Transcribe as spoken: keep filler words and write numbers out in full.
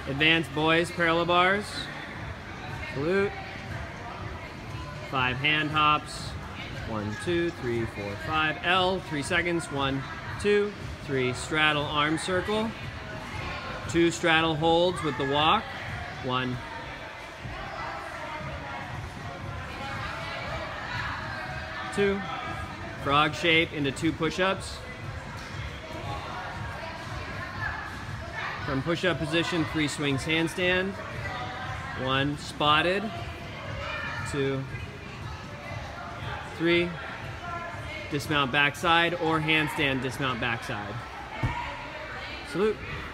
Advanced boys, parallel bars. Salute. Five hand hops. One, two, three, four, five. L, three seconds. One, two, three. Straddle arm circle. Two straddle holds with the walk. One. Two. Frog shape into two push-ups. From push-up position, three swings handstand. One, spotted. Two. Three. Dismount backside or handstand dismount backside. Salute.